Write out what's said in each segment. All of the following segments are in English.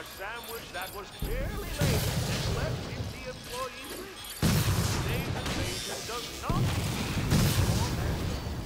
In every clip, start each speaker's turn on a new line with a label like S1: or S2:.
S1: A sandwich that was clearly labeled and left in the employee fridge. Today's invasion does not need more than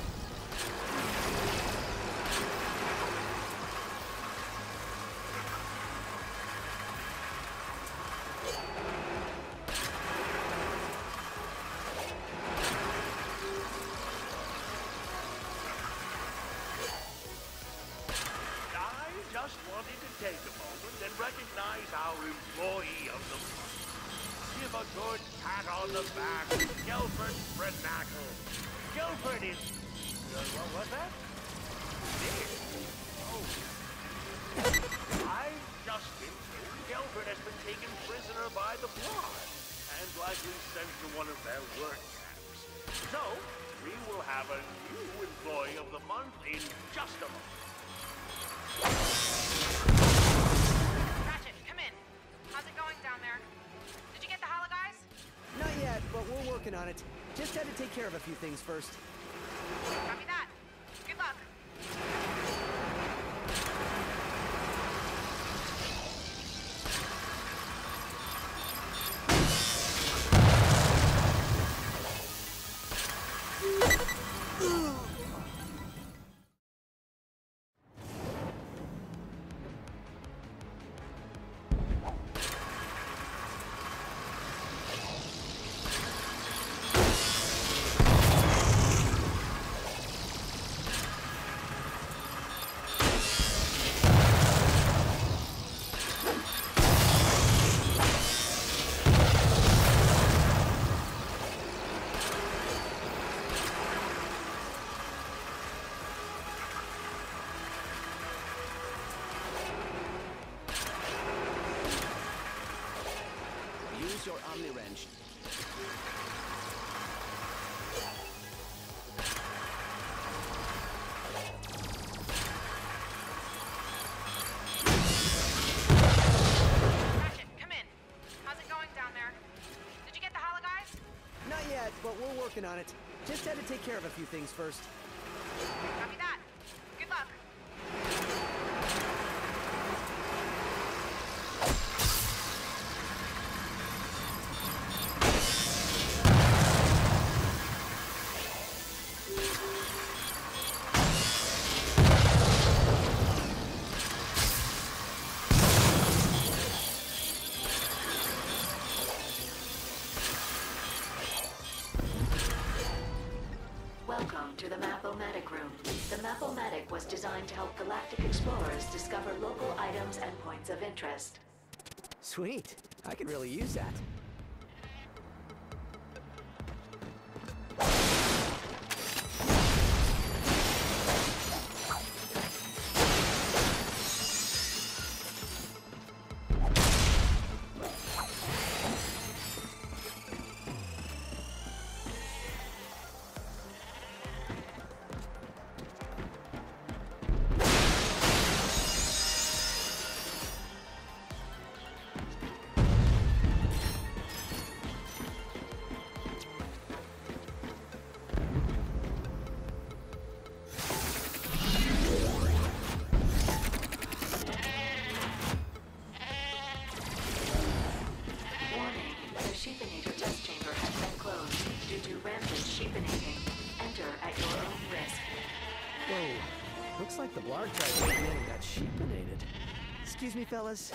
S1: just wanted to take a moment and recognize our employee of the month. Give a good pat on the back to Gelford Frenacle. Gelford is... what was that? This? Oh. I've just been told Gelford has been taken prisoner by the Blood and likely sent to one of their work camps. So, we will have a new employee of the month in just a moment.
S2: Ratchet, come in. How's it going down there? Did you get the holo guys?
S3: Not yet, but we're working on it. Just had to take care of a few things first.
S2: Copy that. Good luck.
S3: Use your Omni Wrench.
S2: Ratchet, come in. How's it going down there? Did you get the holo guys?
S3: Not yet, but we're working on it. Just had to take care of a few things first.
S2: Copy that. Good luck.
S4: Welcome to the Map-O-Matic room. The Map-O-Matic was designed to help galactic explorers discover local items and points of interest.
S3: Sweet. I could really use that. Whoa. Looks like the Blarg tried breaking in and got sheepinated. Excuse me, fellas.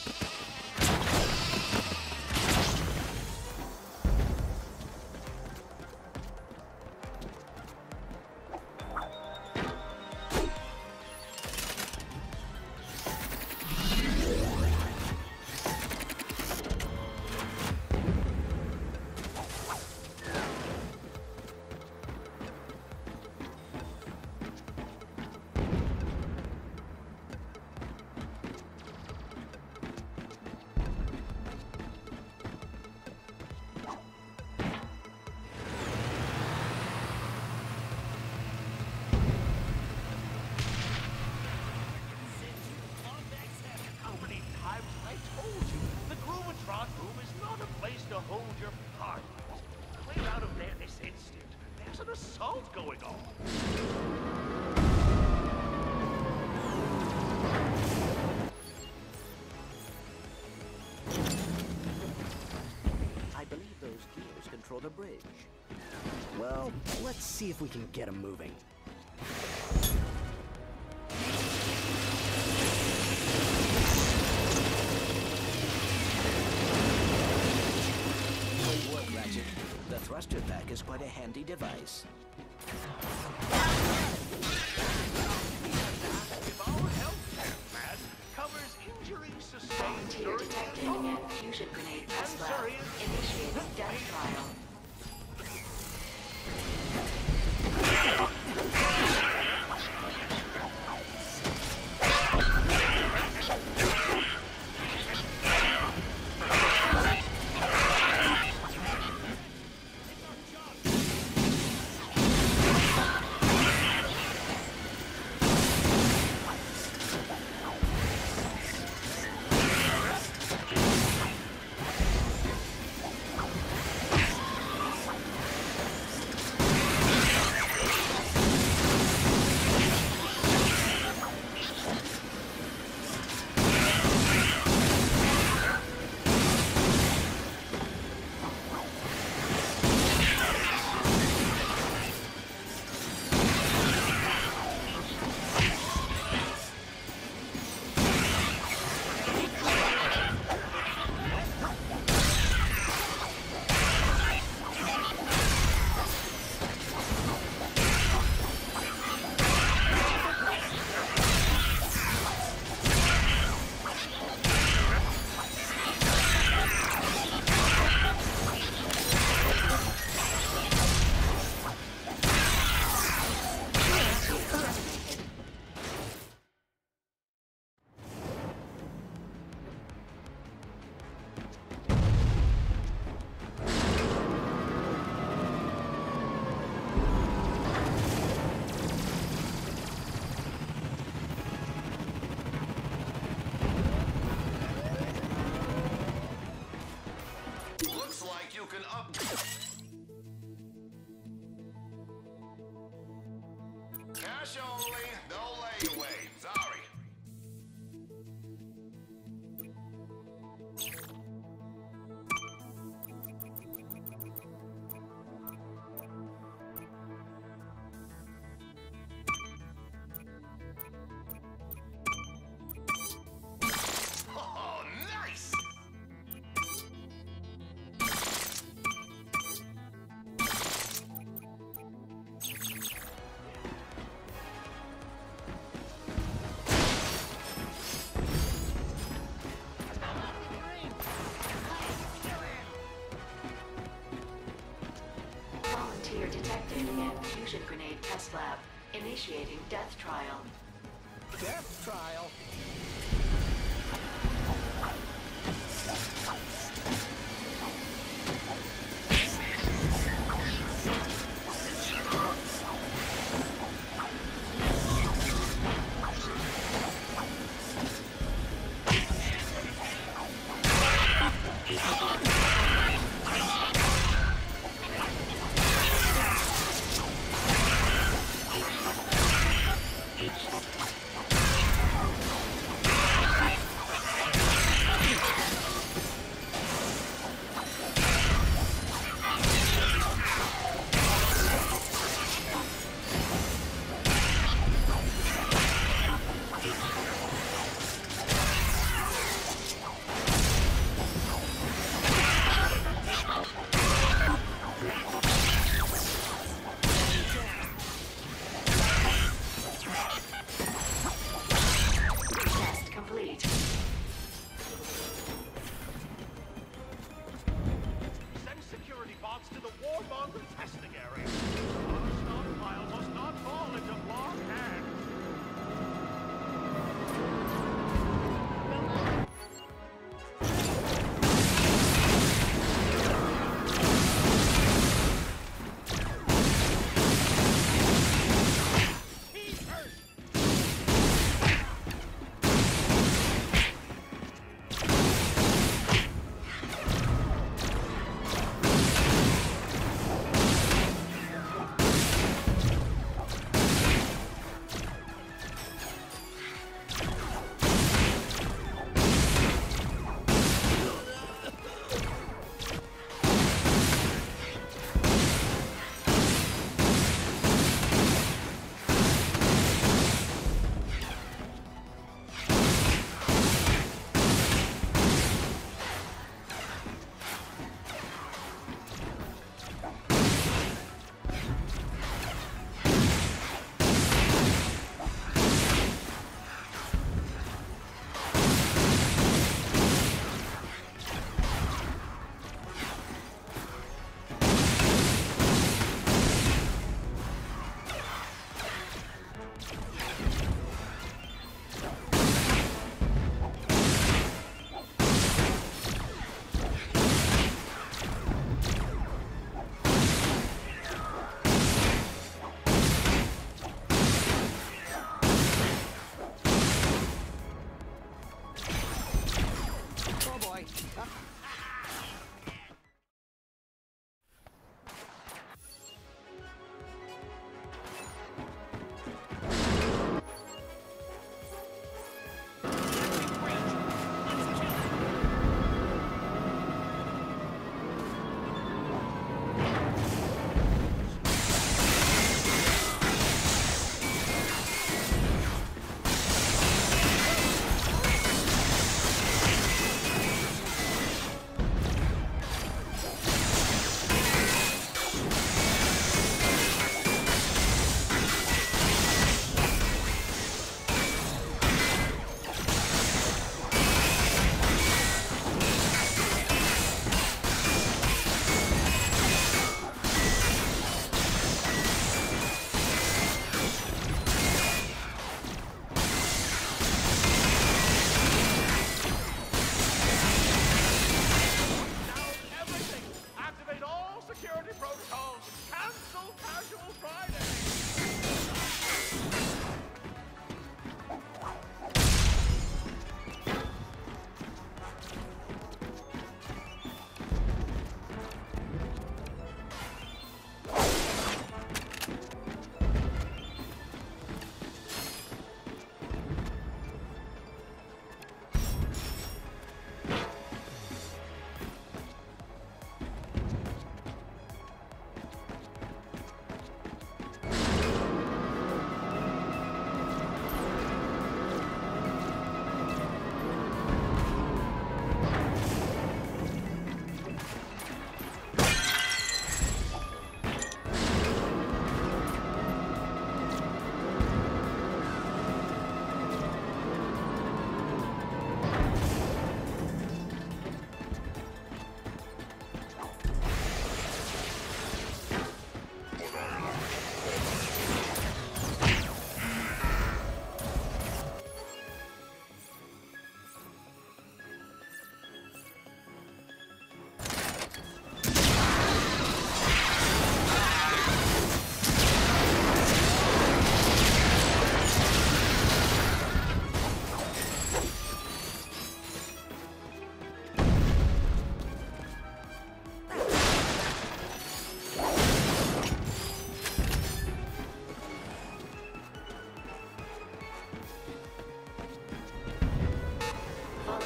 S1: assault going on.
S5: the bridge.
S3: Well, let's see if we can get him moving.
S5: Great work, Ratchet. The thruster pack is quite a handy device.
S1: If our health plan covers injuries sustained
S4: Volunteer
S1: during
S4: detected and fusion grenade test lab.
S1: serious.
S4: Initiating death trial.
S6: Looks like you can up. Cash only, no layaway. Sorry. Oh, nice!
S4: Volunteer detected in fusion grenade test lab. Initiating death trial.
S3: Death trial?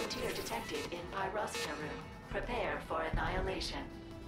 S4: Volunteer detected in Pyrosina room. Prepare for annihilation.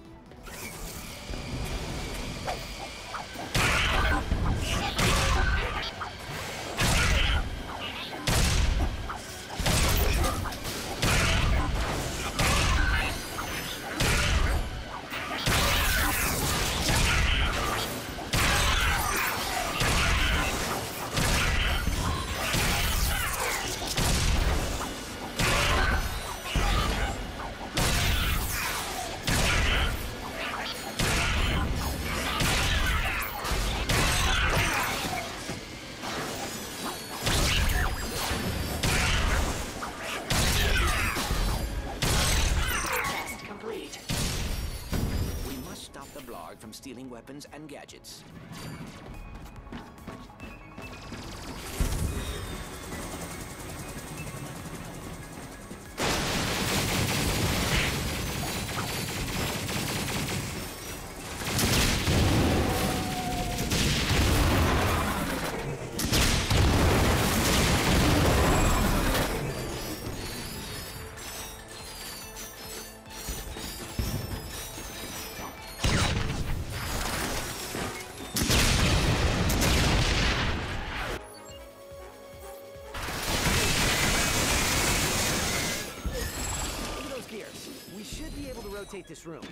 S4: Test complete.
S5: We must stop the Blarg from stealing weapons and gadgets.
S3: Look at those gears. We should be able to rotate this room.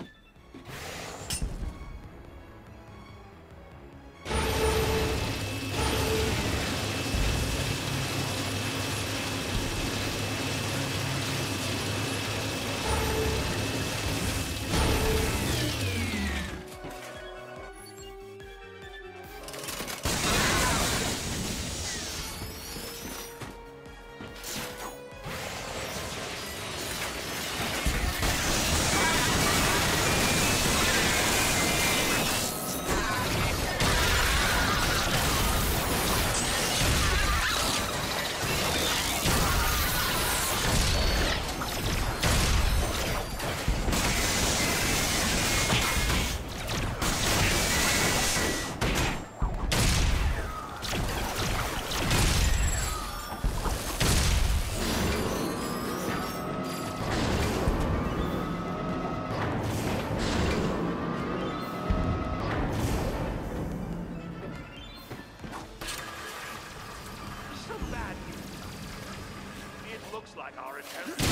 S1: Some bad news. It looks like our attempt.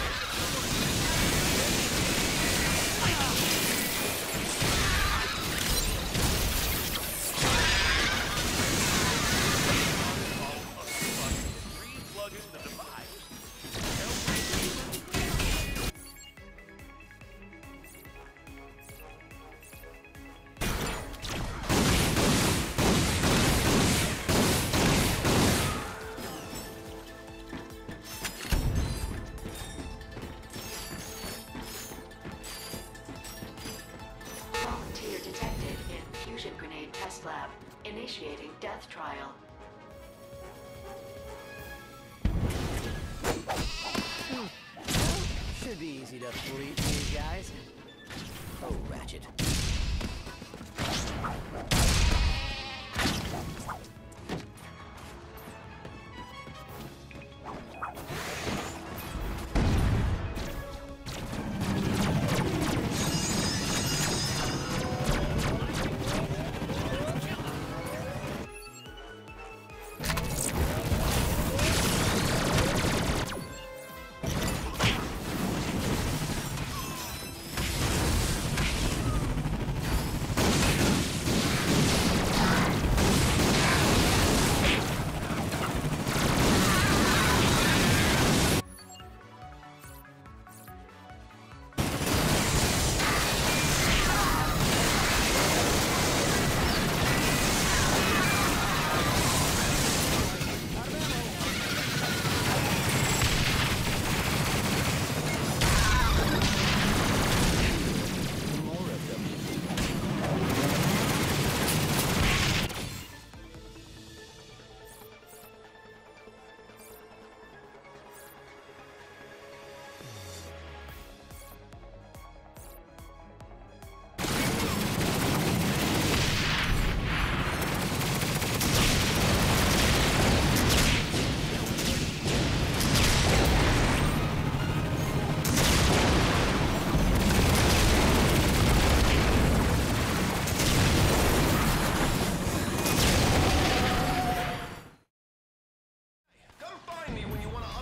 S1: Replug in the device.
S4: Volunteer detected in fusion grenade test lab. Initiating death trial.
S3: Should be easy to fleet these guys.
S5: Oh, Ratchet.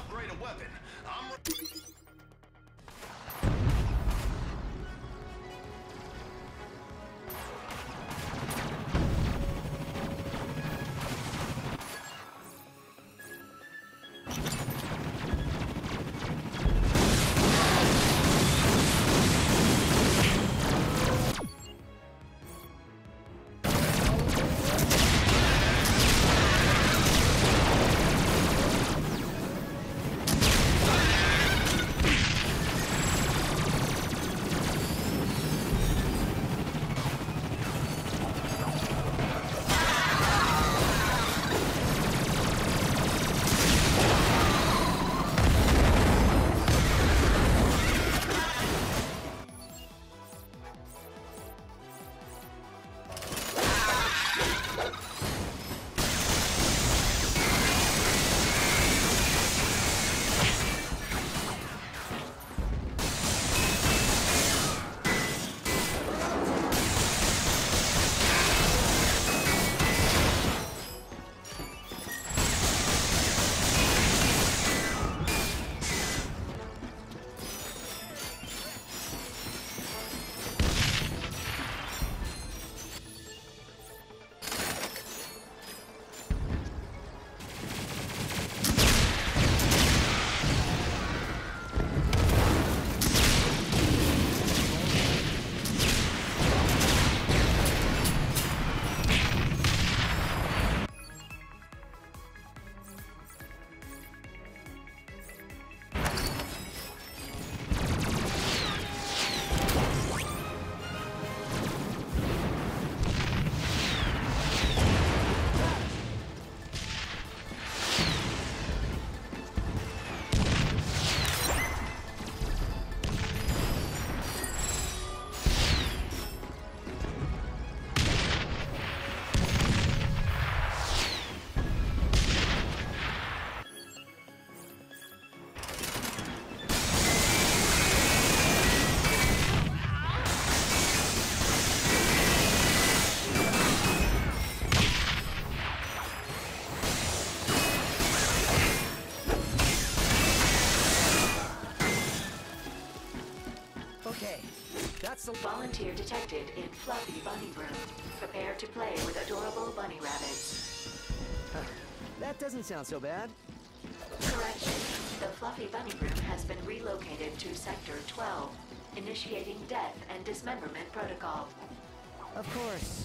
S6: upgrade a weapon. I'm...
S3: Okay, that's the...
S4: Volunteer detected in Fluffy Bunny Room. Prepare to play with adorable bunny rabbits.
S3: That doesn't sound so bad.
S4: Correction. The Fluffy Bunny Room has been relocated to Sector 12, initiating death and dismemberment protocol.
S3: Of course.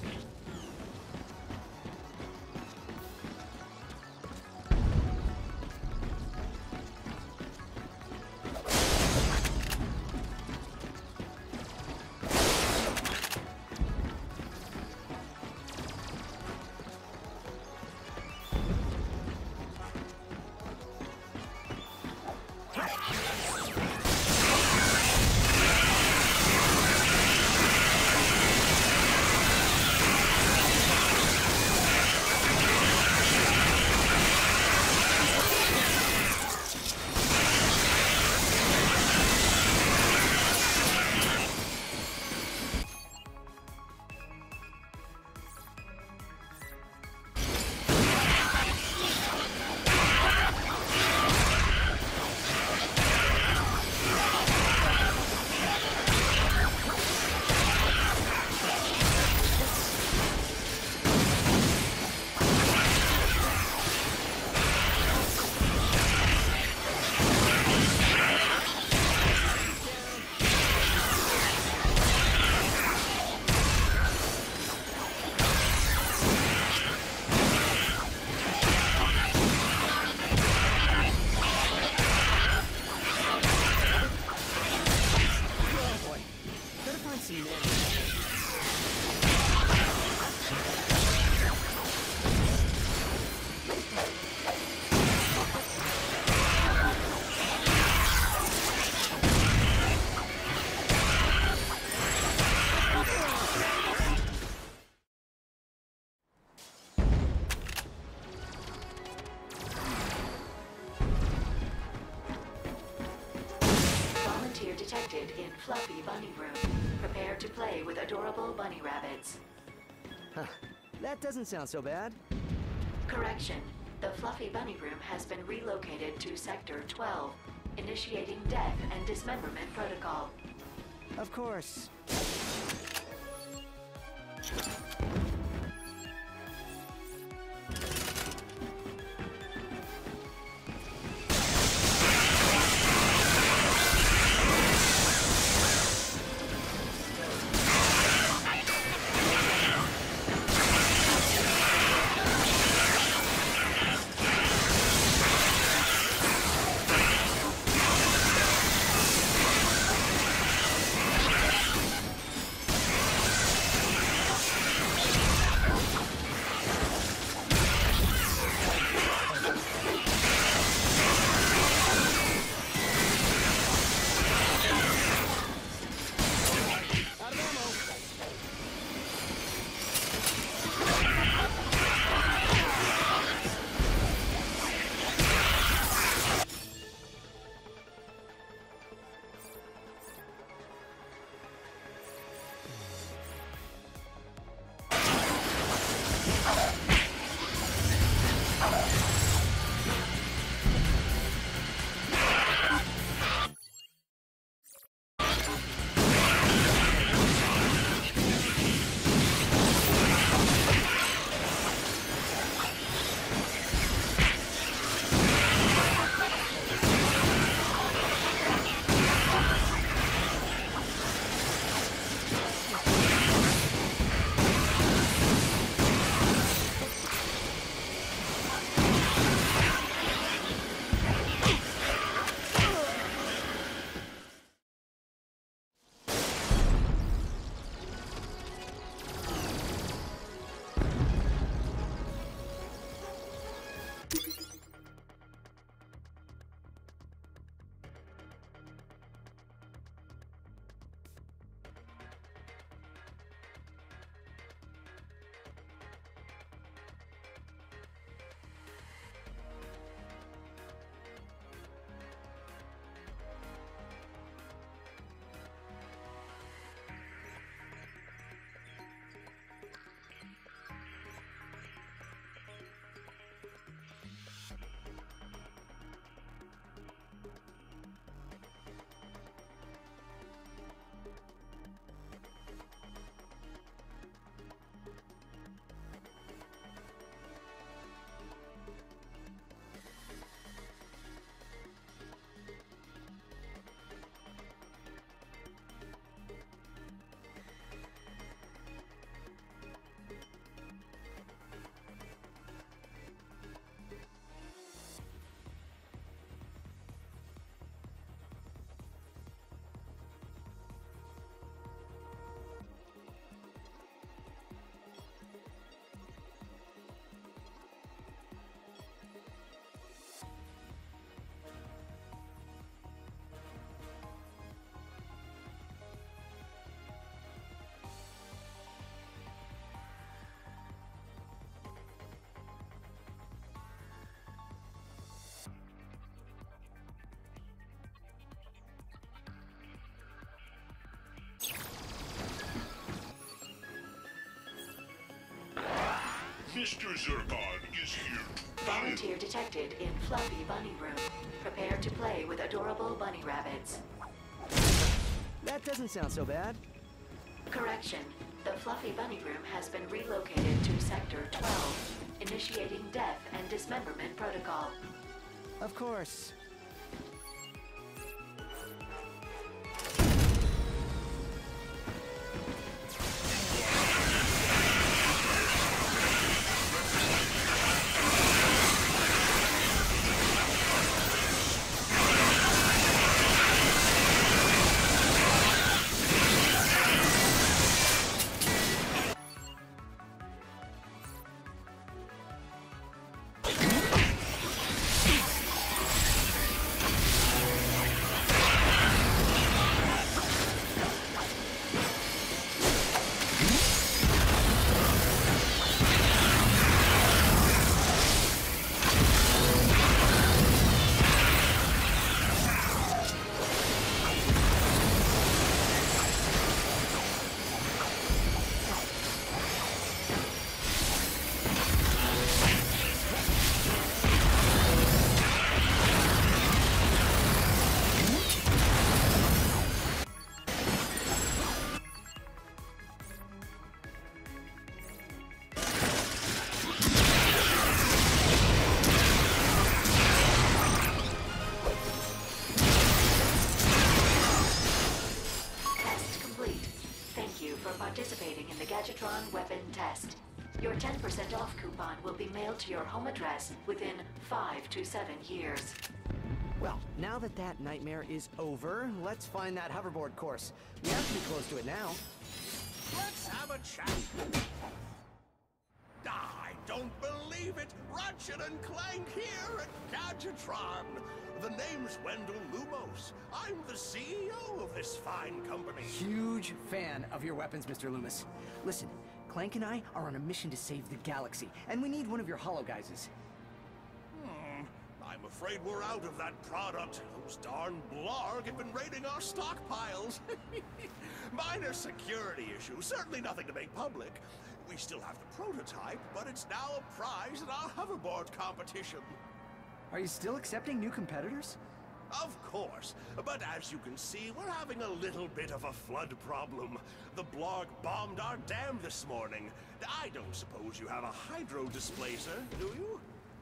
S4: detected in Fluffy Bunny Room. Prepare to play with adorable bunny rabbits.
S3: Huh. That doesn't sound so bad.
S4: Correction. The Fluffy Bunny Room has been relocated to Sector 12, initiating death and dismemberment protocol.
S3: Of course.
S6: Mr. Zurkon is here.
S4: Volunteer detected in Fluffy Bunny Room. Prepare to play with adorable bunny rabbits.
S3: That doesn't sound so bad.
S4: Correction. The Fluffy Bunny Room has been relocated to Sector 12, initiating death and dismemberment protocol.
S3: Of course.
S4: participating in the Gadgetron weapon test. Your 10% off coupon will be mailed to your home address within 5 to 7 years.
S3: Well, now that that nightmare is over, let's find that hoverboard course. We have to be close to it now.
S1: Let's have a chat. I don't believe it! Ratchet and Clank here at Gadgetron! The name's Wendell Lumos. I'm the CEO of this fine company.
S3: Huge fan of your weapons, Mr. Loomis. Listen, Clank and I are on a mission to save the galaxy, and we need one of your holo guises.
S1: I'm afraid we're out of that product. Those darn Blarg have been raiding our stockpiles. Minor security issue, certainly nothing to make public. We still have the prototype, but it's now a prize in our hoverboard competition.
S3: Are you still accepting new competitors?
S1: Of course, but as you can see, we're having a little bit of a flood problem. The Blarg bombed our dam this morning. I don't suppose you have a hydro displacer, do you?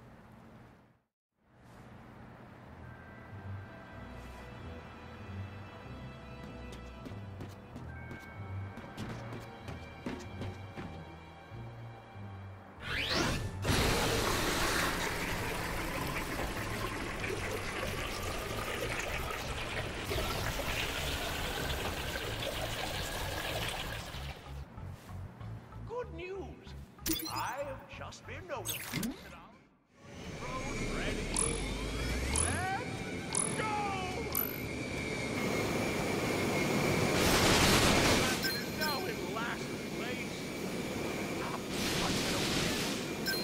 S1: Good news! I have just been notified that our road ready. Let's go! It is now in last place. What's gonna win?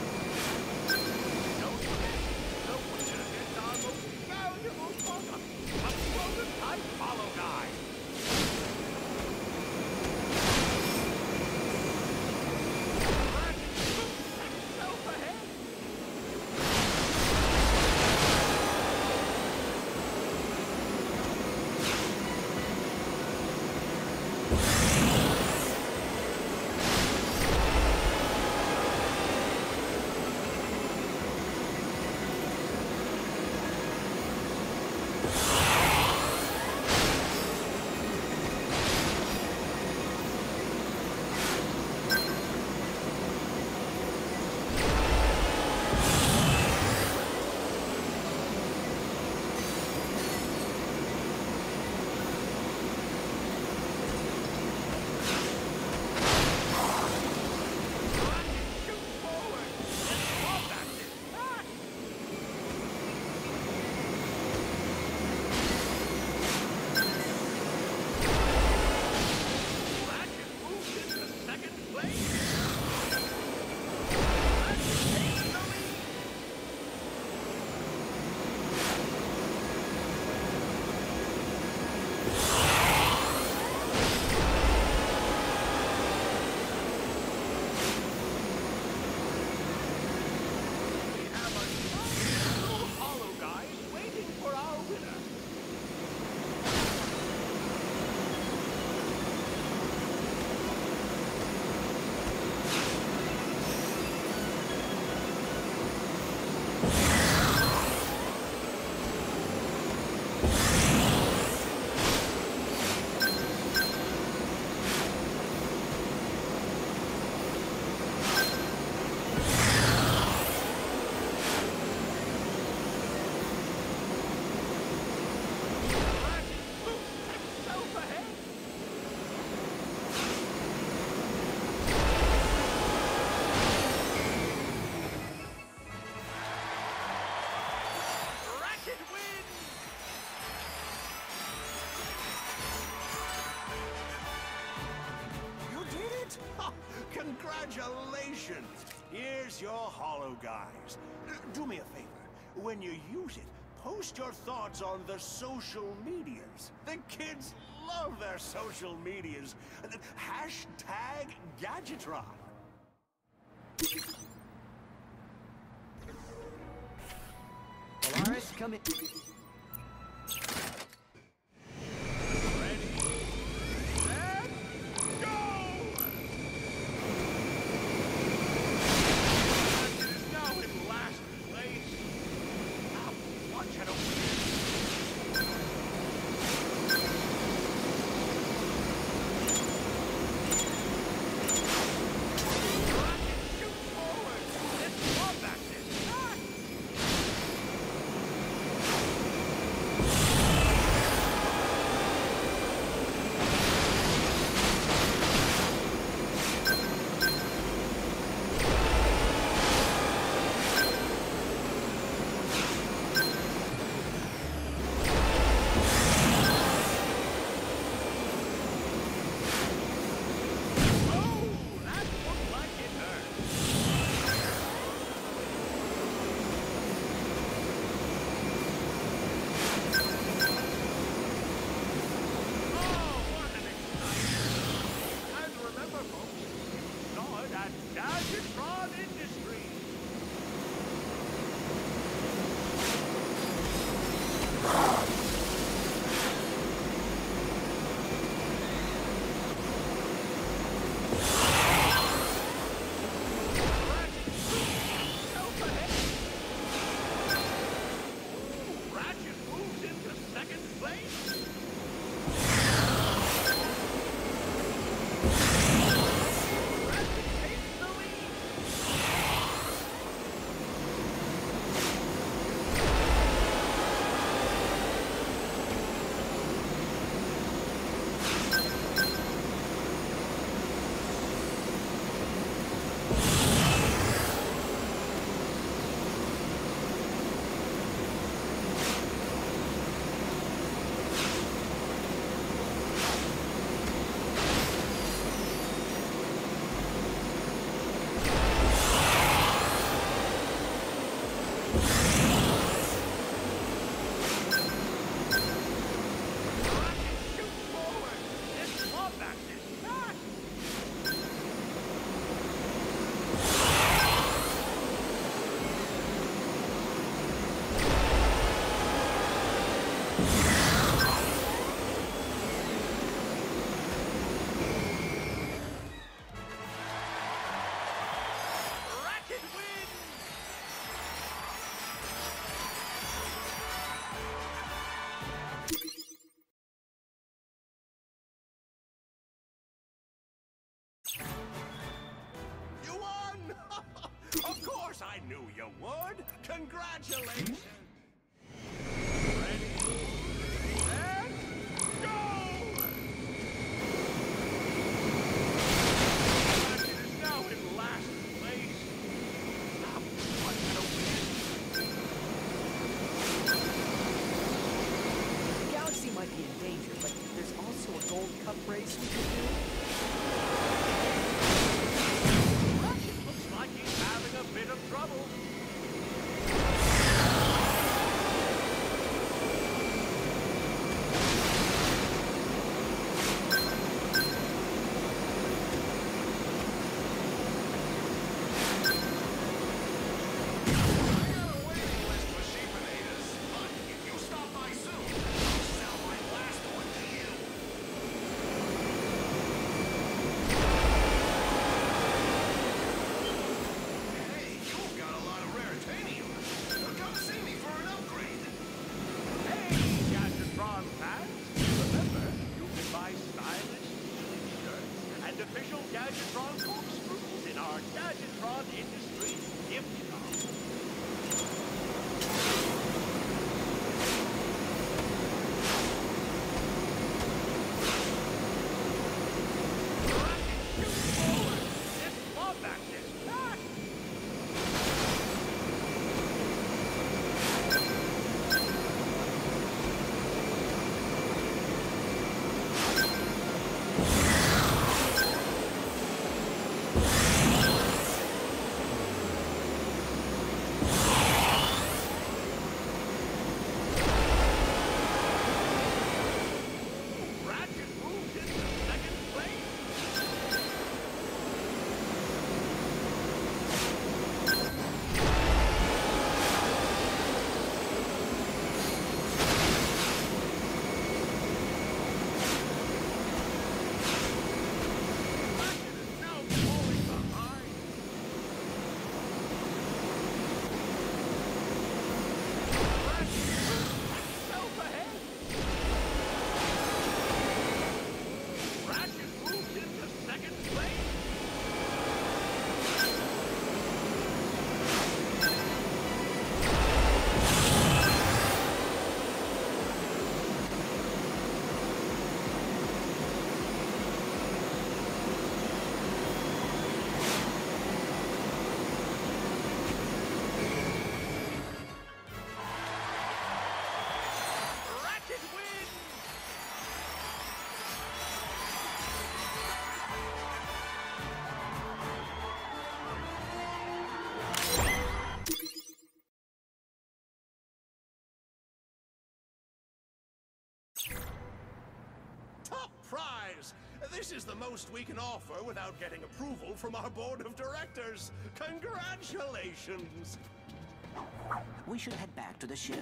S1: Don't forget, the winner gets our most valuable product, a prototype hollow guy. Congratulations! Here's your holo guys. Do me a favor. When you use it, post your thoughts on the social medias. The kids love their social medias. Hashtag Gadgetron.
S3: Polaris, come in.
S1: place? Ratchet takes the lead. You won! Of course I knew you would! Congratulations! Ready, and go! Ratchet is now in last place. Now, what's gonna win?
S3: The galaxy might be in danger, but there's also a Gold Cup race we could do.
S1: Looks like he's having a bit of trouble. Official Gadgetron corkscrews in our Gadgetron Industries gift shop. Ratchet, shoot forward! This Wombat is back! Top prize! This is the most we can offer without getting approval from our board of directors. Congratulations!
S5: We should head back to the ship.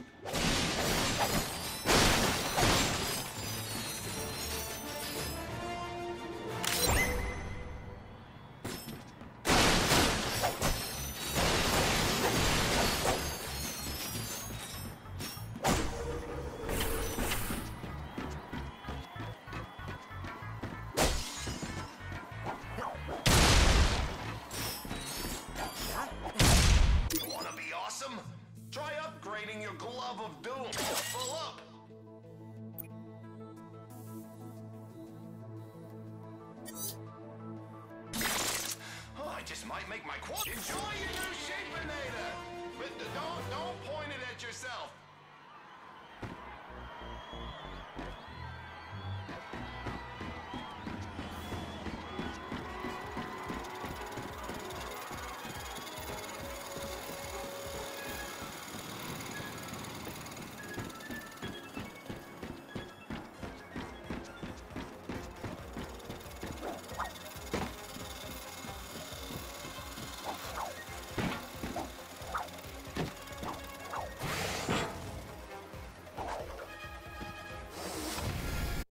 S7: just might make my quad. Enjoy your new Shapeinator! But don't point it at yourself.